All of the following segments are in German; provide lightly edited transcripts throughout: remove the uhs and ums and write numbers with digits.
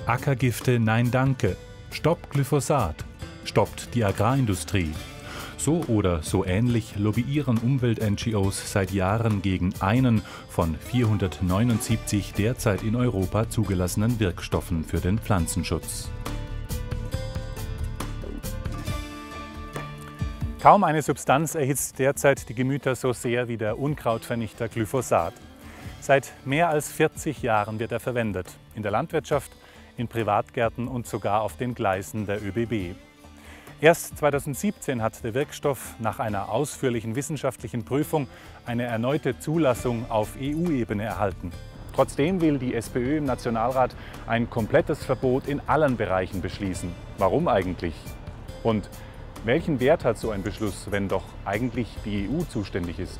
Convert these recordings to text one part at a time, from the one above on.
Ackergifte, nein danke. Stoppt Glyphosat. Stoppt die Agrarindustrie. So oder so ähnlich lobbyieren Umwelt-NGOs seit Jahren gegen einen von 479 derzeit in Europa zugelassenen Wirkstoffen für den Pflanzenschutz. Kaum eine Substanz erhitzt derzeit die Gemüter so sehr wie der Unkrautvernichter Glyphosat. Seit mehr als 40 Jahren wird er verwendet, in der Landwirtschaft, in Privatgärten und sogar auf den Gleisen der ÖBB. Erst 2017 hat der Wirkstoff nach einer ausführlichen wissenschaftlichen Prüfung eine erneute Zulassung auf EU-Ebene erhalten. Trotzdem will die SPÖ im Nationalrat ein komplettes Verbot in allen Bereichen beschließen. Warum eigentlich? Und welchen Wert hat so ein Beschluss, wenn doch eigentlich die EU zuständig ist?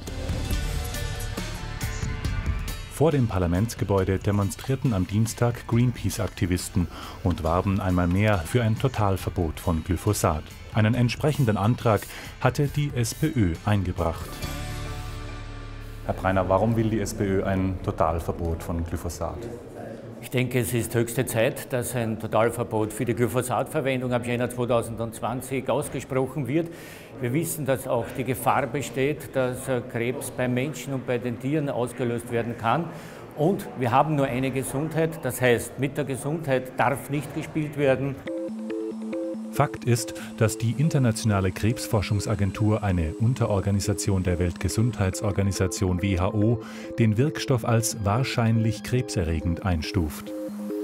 Vor dem Parlamentsgebäude demonstrierten am Dienstag Greenpeace-Aktivisten und warben einmal mehr für ein Totalverbot von Glyphosat. Einen entsprechenden Antrag hatte die SPÖ eingebracht. Herr Breiner, warum will die SPÖ ein Totalverbot von Glyphosat? Ich denke, es ist höchste Zeit, dass ein Totalverbot für die Glyphosatverwendung ab Jänner 2020 ausgesprochen wird. Wir wissen, dass auch die Gefahr besteht, dass Krebs beim Menschen und bei den Tieren ausgelöst werden kann. Und wir haben nur eine Gesundheit, das heißt, mit der Gesundheit darf nicht gespielt werden. Fakt ist, dass die Internationale Krebsforschungsagentur, eine Unterorganisation der Weltgesundheitsorganisation WHO, den Wirkstoff als wahrscheinlich krebserregend einstuft.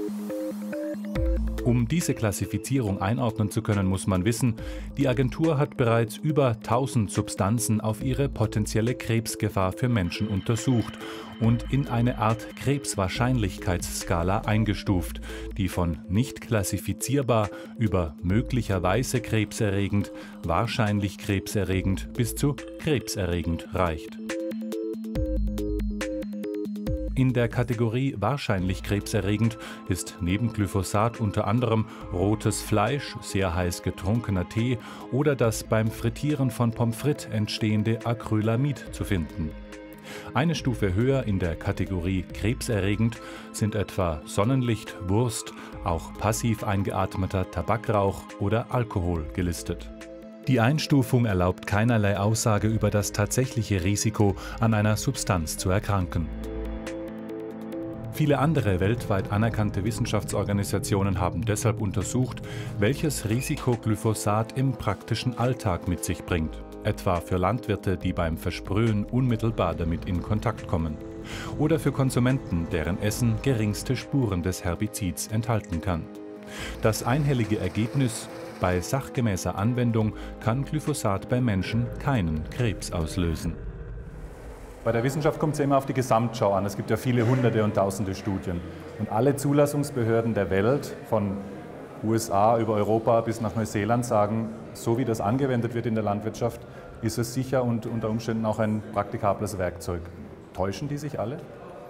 Um diese Klassifizierung einordnen zu können, muss man wissen, die Agentur hat bereits über 1000 Substanzen auf ihre potenzielle Krebsgefahr für Menschen untersucht und in eine Art Krebswahrscheinlichkeitsskala eingestuft, die von nicht klassifizierbar über möglicherweise krebserregend, wahrscheinlich krebserregend bis zu krebserregend reicht. In der Kategorie wahrscheinlich krebserregend ist neben Glyphosat unter anderem rotes Fleisch, sehr heiß getrunkener Tee oder das beim Frittieren von Pommes frites entstehende Acrylamid zu finden. Eine Stufe höher in der Kategorie krebserregend sind etwa Sonnenlicht, Wurst, auch passiv eingeatmeter Tabakrauch oder Alkohol gelistet. Die Einstufung erlaubt keinerlei Aussage über das tatsächliche Risiko, an einer Substanz zu erkranken. Viele andere weltweit anerkannte Wissenschaftsorganisationen haben deshalb untersucht, welches Risiko Glyphosat im praktischen Alltag mit sich bringt, etwa für Landwirte, die beim Versprühen unmittelbar damit in Kontakt kommen, oder für Konsumenten, deren Essen geringste Spuren des Herbizids enthalten kann. Das einhellige Ergebnis: bei sachgemäßer Anwendung kann Glyphosat bei Menschen keinen Krebs auslösen. Bei der Wissenschaft kommt es ja immer auf die Gesamtschau an. Es gibt ja viele Hunderte und Tausende Studien. Und alle Zulassungsbehörden der Welt, von USA über Europa bis nach Neuseeland, sagen, so wie das angewendet wird in der Landwirtschaft, ist es sicher und unter Umständen auch ein praktikables Werkzeug. Täuschen die sich alle?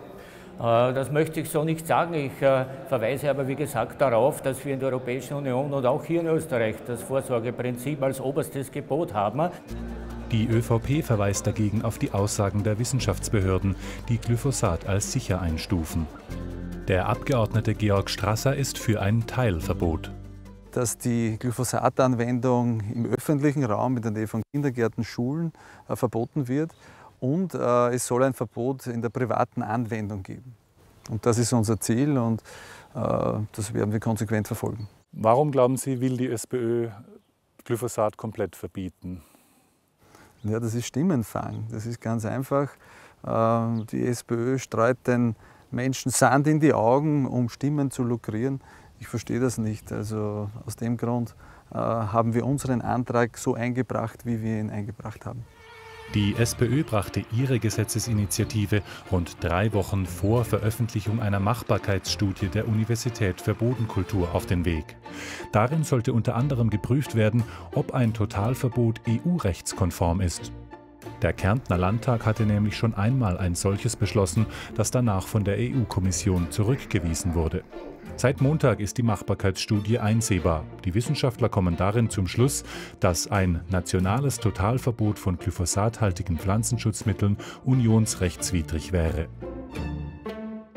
Das möchte ich so nicht sagen. Ich verweise aber, wie gesagt, darauf, dass wir in der Europäischen Union und auch hier in Österreich das Vorsorgeprinzip als oberstes Gebot haben. Die ÖVP verweist dagegen auf die Aussagen der Wissenschaftsbehörden, die Glyphosat als sicher einstufen. Der Abgeordnete Georg Strasser ist für ein Teilverbot. Dass die Glyphosatanwendung im öffentlichen Raum in der Nähe von Kindergärten, Schulen verboten wird und es soll ein Verbot in der privaten Anwendung geben. Und das ist unser Ziel und das werden wir konsequent verfolgen. Warum, glauben Sie, will die SPÖ Glyphosat komplett verbieten? Ja, das ist Stimmenfang. Das ist ganz einfach. Die SPÖ streut den Menschen Sand in die Augen, um Stimmen zu lukrieren. Ich verstehe das nicht. Also aus dem Grund haben wir unseren Antrag so eingebracht, wie wir ihn eingebracht haben. Die SPÖ brachte ihre Gesetzesinitiative rund 3 Wochen vor Veröffentlichung einer Machbarkeitsstudie der Universität für Bodenkultur auf den Weg. Darin sollte unter anderem geprüft werden, ob ein Totalverbot EU-rechtskonform ist. Der Kärntner Landtag hatte nämlich schon einmal ein solches beschlossen, das danach von der EU-Kommission zurückgewiesen wurde. Seit Montag ist die Machbarkeitsstudie einsehbar. Die Wissenschaftler kommen darin zum Schluss, dass ein nationales Totalverbot von glyphosathaltigen Pflanzenschutzmitteln unionsrechtswidrig wäre.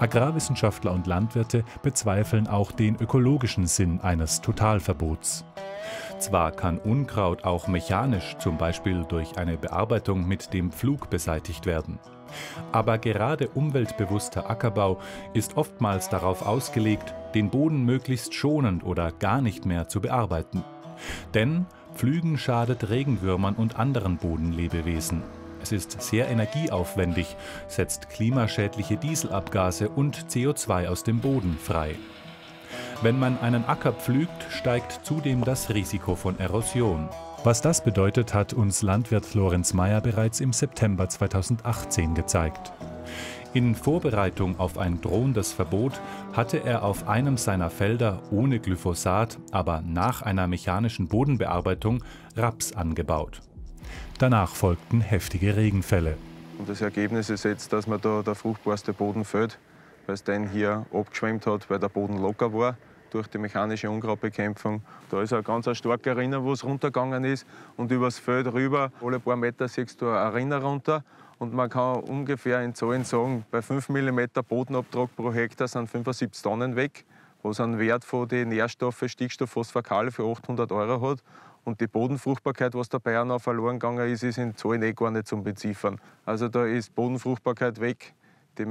Agrarwissenschaftler und Landwirte bezweifeln auch den ökologischen Sinn eines Totalverbots. Zwar kann Unkraut auch mechanisch, zum Beispiel durch eine Bearbeitung mit dem Pflug, beseitigt werden. Aber gerade umweltbewusster Ackerbau ist oftmals darauf ausgelegt, den Boden möglichst schonend oder gar nicht mehr zu bearbeiten. Denn Pflügen schadet Regenwürmern und anderen Bodenlebewesen. Es ist sehr energieaufwendig, setzt klimaschädliche Dieselabgase und CO2 aus dem Boden frei. Wenn man einen Acker pflügt, steigt zudem das Risiko von Erosion. Was das bedeutet, hat uns Landwirt Lorenz Meyer bereits im September 2018 gezeigt. In Vorbereitung auf ein drohendes Verbot hatte er auf einem seiner Felder ohne Glyphosat, aber nach einer mechanischen Bodenbearbeitung Raps angebaut. Danach folgten heftige Regenfälle. Und das Ergebnis ist jetzt, dass mir da der fruchtbarste Boden fehlt, weil es den hier abgeschwemmt hat, weil der Boden locker war durch die mechanische Unkrautbekämpfung. Da ist ein ganz starker Rinner, wo es runtergegangen ist, und übers Feld rüber, alle paar Meter siehst du ein Rinner runter. Und man kann ungefähr in Zahlen sagen, bei 5 mm Bodenabtrag pro Hektar sind 75 Tonnen weg, was einen Wert von den Nährstoffen Stickstoff, Phosphor, Kalium für 800 € hat. Und die Bodenfruchtbarkeit, was dabei auch noch verloren gegangen ist, ist in Zahlen gar nicht zum Beziffern. Also da ist Bodenfruchtbarkeit weg, die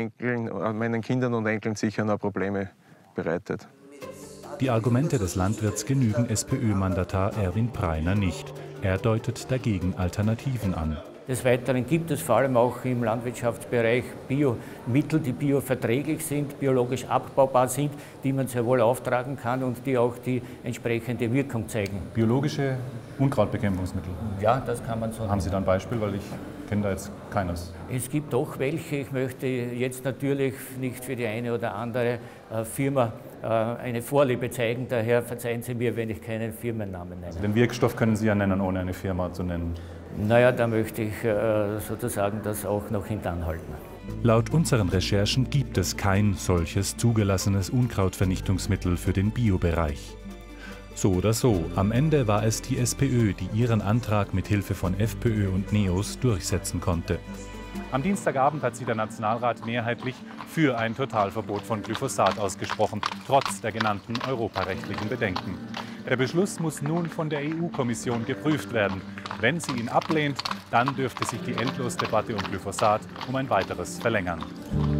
meinen Kindern und Enkeln sicher noch Probleme bereitet. Die Argumente des Landwirts genügen SPÖ-Mandatar Erwin Preiner nicht. Er deutet dagegen Alternativen an. Des Weiteren gibt es vor allem auch im Landwirtschaftsbereich Biomittel, die bioverträglich sind, biologisch abbaubar sind, die man sehr wohl auftragen kann und die auch die entsprechende Wirkung zeigen. Biologische Unkrautbekämpfungsmittel? Ja, das kann man so sagen. Haben Sie da ein Beispiel, weil ich kenne da jetzt keines? Es gibt doch welche. Ich möchte jetzt natürlich nicht für die eine oder andere Firma eine Vorliebe zeigen, daher verzeihen Sie mir, wenn ich keinen Firmennamen nenne. Also den Wirkstoff können Sie ja nennen, ohne eine Firma zu nennen. Naja, da möchte ich sozusagen das auch noch hintanhalten. Laut unseren Recherchen gibt es kein solches zugelassenes Unkrautvernichtungsmittel für den Biobereich. So oder so, am Ende war es die SPÖ, die ihren Antrag mit Hilfe von FPÖ und NEOS durchsetzen konnte. Am Dienstagabend hat sich der Nationalrat mehrheitlich für ein Totalverbot von Glyphosat ausgesprochen, trotz der genannten europarechtlichen Bedenken. Der Beschluss muss nun von der EU-Kommission geprüft werden. Wenn sie ihn ablehnt, dann dürfte sich die Endlosdebatte um Glyphosat um ein weiteres verlängern.